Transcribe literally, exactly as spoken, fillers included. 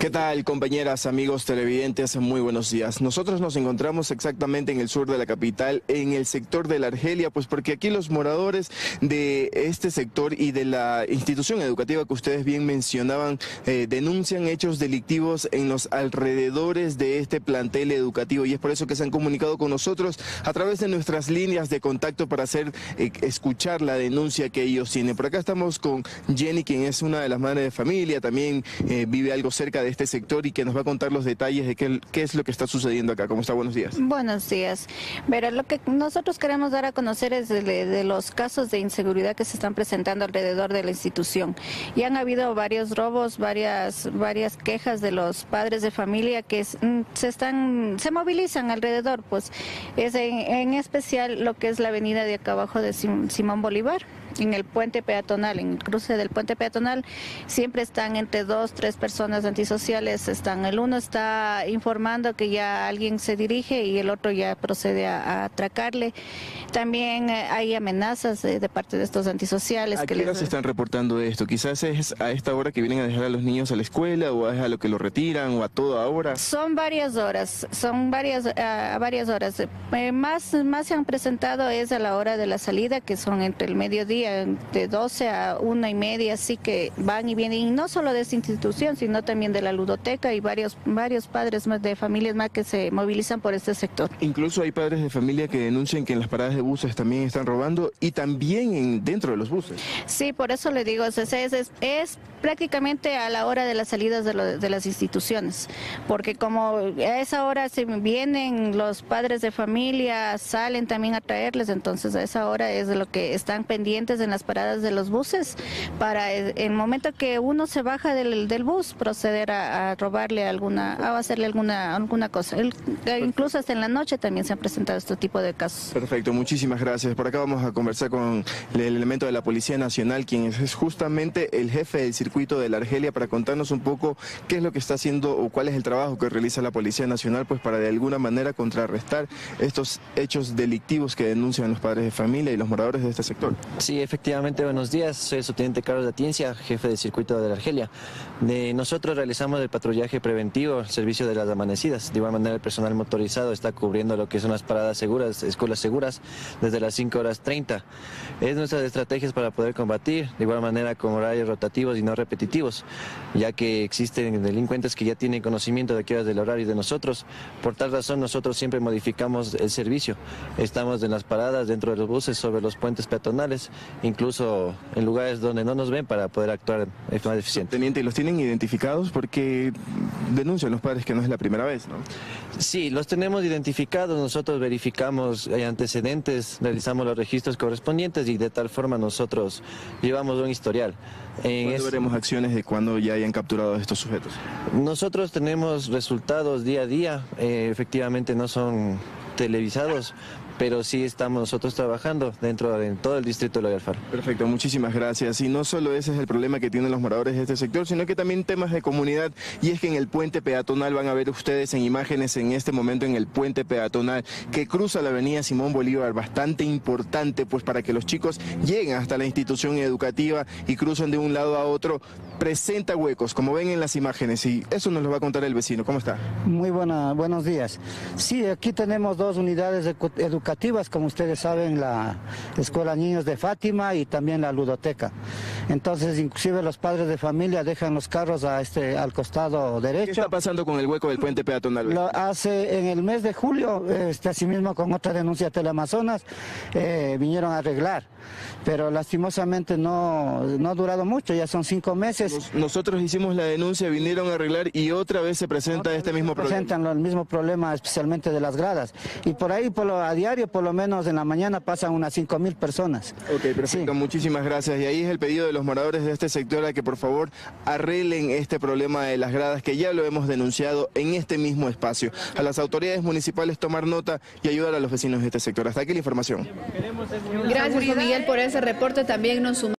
¿Qué tal, compañeras, amigos televidentes? Muy buenos días. Nosotros nos encontramos exactamente en el sur de la capital, en el sector de la Argelia, pues porque aquí los moradores de este sector y de la institución educativa que ustedes bien mencionaban eh, denuncian hechos delictivos en los alrededores de este plantel educativo, y es por eso que se han comunicado con nosotros a través de nuestras líneas de contacto para hacer eh, escuchar la denuncia que ellos tienen. Por acá estamos con Jenny, quien es una de las madres de familia, también eh, vive algo cerca de de este sector y que nos va a contar los detalles de qué, qué es lo que está sucediendo acá. ¿Cómo está? Buenos días. Buenos días. Pero lo que nosotros queremos dar a conocer es de, de los casos de inseguridad que se están presentando alrededor de la institución. Y han habido varios robos, varias varias quejas de los padres de familia que es, se están se movilizan alrededor, pues es en, en especial lo que es la avenida de acá abajo de Sim, Simón Bolívar, en el puente peatonal, en el cruce del puente peatonal, siempre están entre dos, tres personas antisociales. Están, el uno está informando que ya alguien se dirige y el otro ya procede a, a atracarle. También hay amenazas de, de parte de estos antisociales. ¿A que qué hora les... se están reportando esto? Quizás es a esta hora que vienen a dejar a los niños a la escuela, o es a lo que lo retiran, o a toda hora. Son varias horas, son varias, a varias horas. Eh, más, más se han presentado es a la hora de la salida, que son entre el mediodía, de doce a una y media, así que van y vienen, y no solo de esta institución, sino también de la ludoteca y varios varios padres más de familias más que se movilizan por este sector. Incluso hay padres de familia que denuncian que en las paradas de buses también están robando, y también en, dentro de los buses. Sí, por eso le digo, es, es, es, es prácticamente a la hora de las salidas de, lo, de las instituciones, porque como a esa hora se vienen los padres de familia, salen también a traerles, entonces a esa hora es de lo que están pendientes en las paradas de los buses, para el momento que uno se baja del, del bus, proceder a, a robarle alguna, a hacerle alguna, alguna cosa. El, incluso hasta en la noche también se han presentado este tipo de casos. Perfecto, muchísimas gracias. Por acá vamos a conversar con el elemento de la Policía Nacional, quien es justamente el jefe del circuito de la Argelia, para contarnos un poco qué es lo que está haciendo o cuál es el trabajo que realiza la Policía Nacional, pues para de alguna manera contrarrestar estos hechos delictivos que denuncian los padres de familia y los moradores de este sector. Sí, efectivamente, buenos días. Soy el subteniente Carlos de Atiencia, jefe del circuito de la Argelia. De nosotros realizamos el patrullaje preventivo, el servicio de las amanecidas. De igual manera, el personal motorizado está cubriendo lo que son las paradas seguras, escuelas seguras, desde las cinco horas treinta. Es nuestras estrategias para poder combatir, de igual manera con horarios rotativos y no repetitivos, ya que existen delincuentes que ya tienen conocimiento de qué horas del horario de nosotros. Por tal razón, nosotros siempre modificamos el servicio. Estamos en las paradas, dentro de los buses, sobre los puentes peatonales, incluso en lugares donde no nos ven, para poder actuar más eficiente. Teniente, ¿y los tienen identificados? Porque denuncian los padres que no es la primera vez, ¿no? Sí, los tenemos identificados, nosotros verificamos antecedentes, realizamos los registros correspondientes y de tal forma nosotros llevamos un historial. En ¿Cuándo veremos acciones de cuando ya hayan capturado a estos sujetos? Nosotros tenemos resultados día a día, eh, efectivamente no son televisados, pero sí estamos nosotros trabajando dentro de todo el distrito de Loya Alfaro. Perfecto, muchísimas gracias. Y no solo ese es el problema que tienen los moradores de este sector, sino que también temas de comunidad, y es que en el puente peatonal, van a ver ustedes en imágenes en este momento, en el puente peatonal que cruza la avenida Simón Bolívar, bastante importante pues para que los chicos lleguen hasta la institución educativa y crucen de un lado a otro, presenta huecos, como ven en las imágenes, y eso nos lo va a contar el vecino. ¿Cómo está? Muy buena, buenos días. Sí, aquí tenemos dos unidades educativas, como ustedes saben, la Escuela Niños de Fátima y también la ludoteca. Entonces, inclusive los padres de familia dejan los carros a este, al costado derecho. ¿Qué está pasando con el hueco del puente peatonal? Lo hace en el mes de julio, este, asimismo con otra denuncia Teleamazonas, eh, vinieron a arreglar, pero lastimosamente no, no ha durado mucho, ya son cinco meses. Nos, nosotros hicimos la denuncia, vinieron a arreglar y otra vez se presenta otra este mismo problema. Presentan el mismo problema, especialmente de las gradas. Y por ahí, por lo, a diario, por lo menos en la mañana, pasan unas cinco mil personas. Ok, perfecto, sí. Muchísimas gracias. Y ahí es el pedido de los moradores de este sector a que por favor arreglen este problema de las gradas, que ya lo hemos denunciado en este mismo espacio. A las autoridades municipales tomar nota y ayudar a los vecinos de este sector. Hasta aquí la información. Gracias, Juan Miguel, por ese reporte. También nos sumamos.